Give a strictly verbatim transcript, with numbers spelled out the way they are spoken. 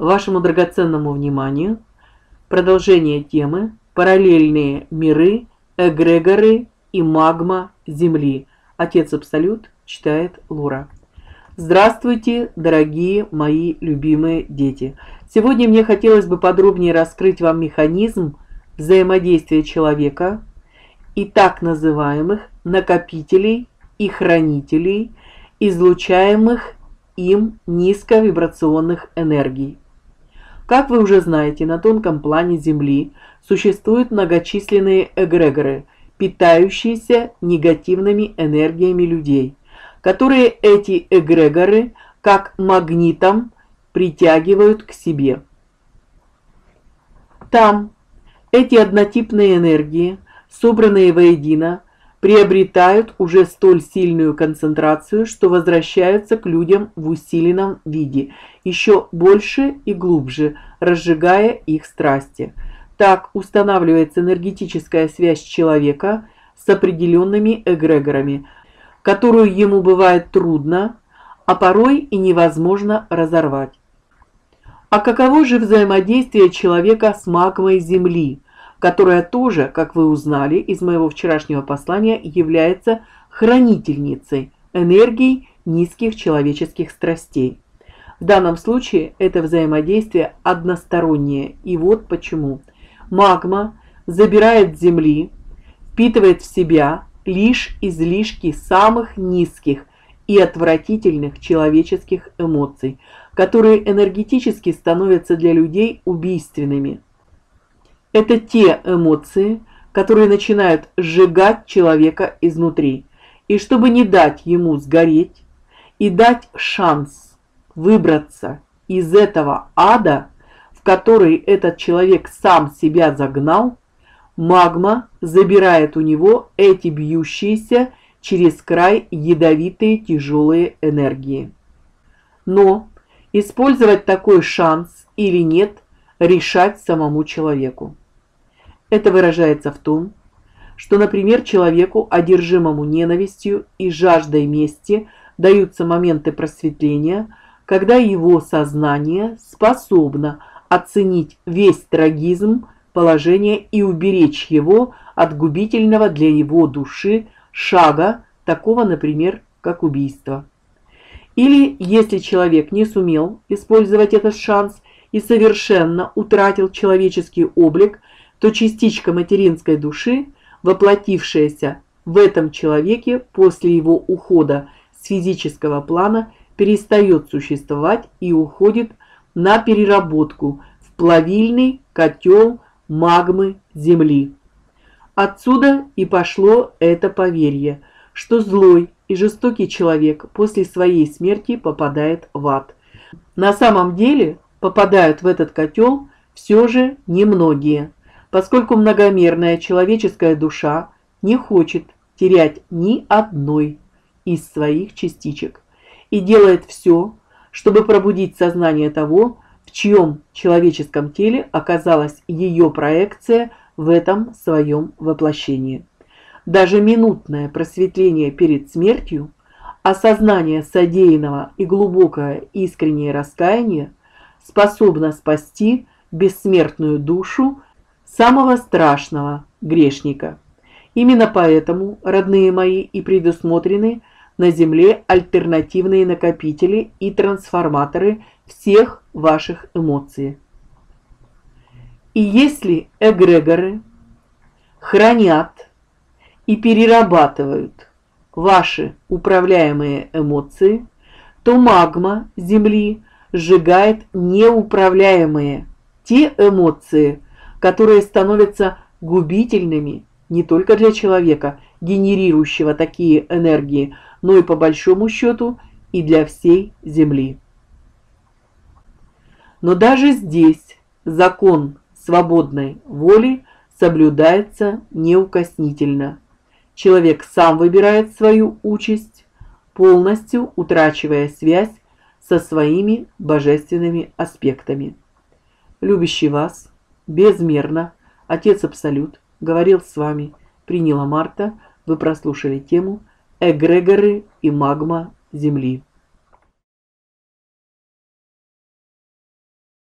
Вашему драгоценному вниманию продолжение темы «Параллельные миры, эгрегоры и магма Земли». Отец Абсолют читает Лора. Здравствуйте, дорогие мои любимые дети! Сегодня мне хотелось бы подробнее раскрыть вам механизм взаимодействия человека и так называемых накопителей и хранителей излучаемых им низковибрационных энергий. Как вы уже знаете, на тонком плане Земли существуют многочисленные эгрегоры, питающиеся негативными энергиями людей, которые эти эгрегоры как магнитом притягивают к себе. Там эти однотипные энергии, собранные воедино, приобретают уже столь сильную концентрацию, что возвращаются к людям в усиленном виде, еще больше и глубже, разжигая их страсти. Так устанавливается энергетическая связь человека с определенными эгрегорами, которую ему бывает трудно, а порой и невозможно разорвать. А каково же взаимодействие человека с магмой Земли, которая тоже, как вы узнали из моего вчерашнего послания, является хранительницей энергий низких человеческих страстей? В данном случае это взаимодействие одностороннее, и вот почему. Магма забирает с Земли, впитывает в себя лишь излишки самых низких и отвратительных человеческих эмоций, которые энергетически становятся для людей убийственными. Это те эмоции, которые начинают сжигать человека изнутри. И чтобы не дать ему сгореть и дать шанс выбраться из этого ада, в который этот человек сам себя загнал, магма забирает у него эти бьющиеся через край ядовитые тяжелые энергии. Но использовать такой шанс или нет, решать самому человеку. Это выражается в том, что, например, человеку, одержимому ненавистью и жаждой мести, даются моменты просветления, когда его сознание способно оценить весь трагизм положения и уберечь его от губительного для его души шага, такого, например, как убийство. Или, если человек не сумел использовать этот шанс и совершенно утратил человеческий облик, то частичка материнской души, воплотившаяся в этом человеке после его ухода с физического плана, перестает существовать и уходит на переработку в плавильный котел магмы Земли. Отсюда и пошло это поверье, что злой и жестокий человек после своей смерти попадает в ад. На самом деле попадают в этот котел все же немногие, поскольку многомерная человеческая душа не хочет терять ни одной из своих частичек и делает все, чтобы пробудить сознание того, в чьем человеческом теле оказалась ее проекция в этом своем воплощении. Даже минутное просветление перед смертью, осознание содеянного и глубокое искреннее раскаяние способно спасти бессмертную душу самого страшного грешника. Именно поэтому, родные мои, и предусмотрены на Земле альтернативные накопители и трансформаторы всех ваших эмоций. И если эгрегоры хранят и перерабатывают ваши управляемые эмоции, то магма Земли сжигает неуправляемые, те эмоции, которые становятся губительными не только для человека, генерирующего такие энергии, но и по большому счету и для всей Земли. Но даже здесь закон свободной воли соблюдается неукоснительно. Человек сам выбирает свою участь, полностью утрачивая связь со своими божественными аспектами. Любящий вас безмерно Отец Абсолют говорил с вами. Приняла Марта. Вы прослушали тему «Эгрегоры и магма Земли».